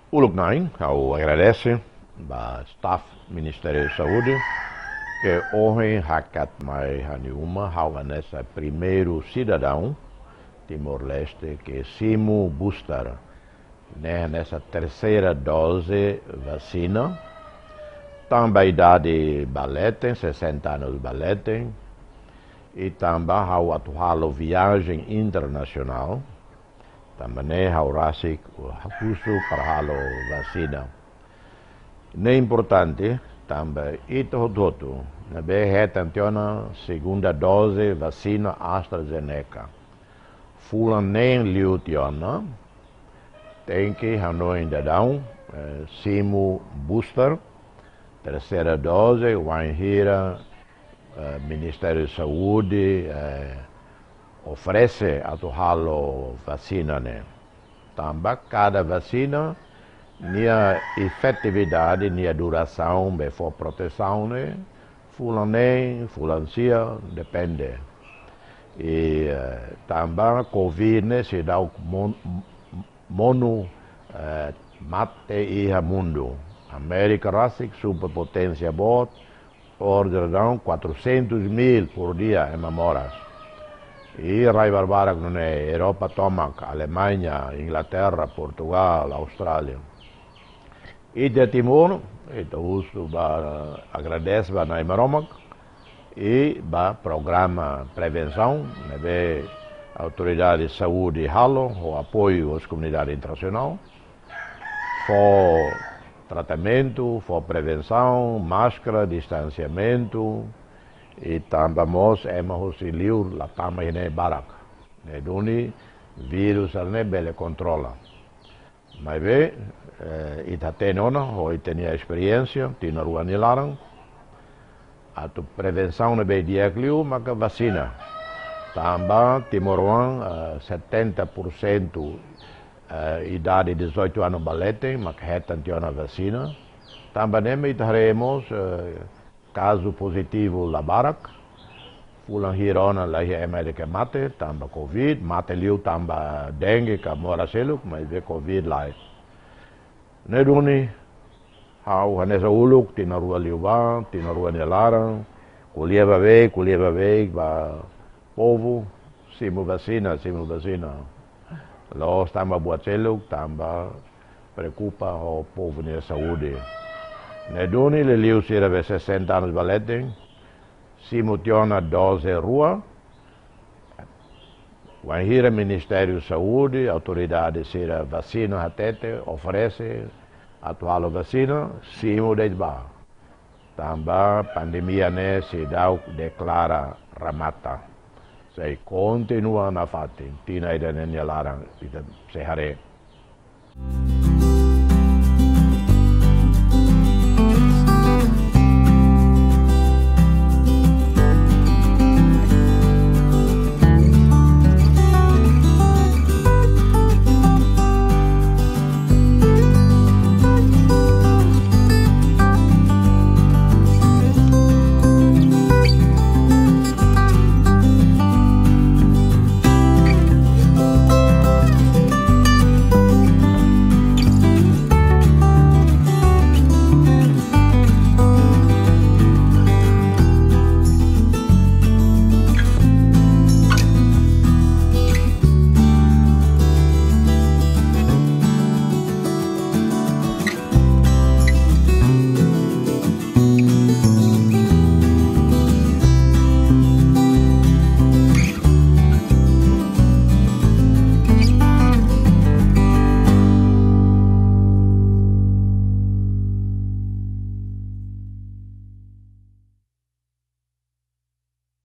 Uluk Nain, eu agradeço ao staff do Ministério da Saúde que hoje hakat mai haniuma hawa nessa primeiro cidadão Timor-Leste que simu booster nessa terceira dose vacina também idade balete 60 anos balete e também hawa atual viagem internacional também hawa rasik hakusu para halo vacina. É importante também itu todo na tantiona segunda dose vacina AstraZeneca. Fulan nem liutiona tem que hanoi dadão simu booster terceira dose wanhira Ministério da Saúde oferece a halo vacina né. Também cada vacina nia efetividade, nia duração, for proteção né. Fulancia, depende. E também Covid né, se dá mono mate e mundo. América Rásic, superpotência bot, ordenam 400.000 por dia em memoras. E Rai Barbara não é Europa toma, Alemanha, Inglaterra, Portugal, Austrália. E de Timor, então agradece a Naimaromac e o programa prevenção, né, autoridade de saúde halo, o apoio às comunidades internacionais, for tratamento, for prevenção, máscara, distanciamento, e também nós hemos liur la tama ine barak, né, doni vírus ne bele controla. Mas ve itate nona, hoje tinha experiência, tinha ruanilaram, a tu prevenção ne be diagliu, mas a vacina. Também Timor-Leste 70% idade de 18 anos balete, mas que a vacina. Também teremos caso positivo la barak, fulan hirona la América mate, também Covid, mate liu também dengue, que mora seluk, mas ve Covid lá. Neduni, hau hanesa uluk, tina rua liuban, tina rua nelaran, kulieva veik, ba povo, simu vacina. Los também buat seluk, também preocupa o povo de saúde. Neduni le liu sira ve 60 anos balete, simutiona dose rua, wanhira Ministério da Saúde, autoridade sira vacina hatete, oferece atual vacina, simu de ba. Também pandemia ne se dá declara ramata. Sei continua na fate, tina ida ne larang, se hare.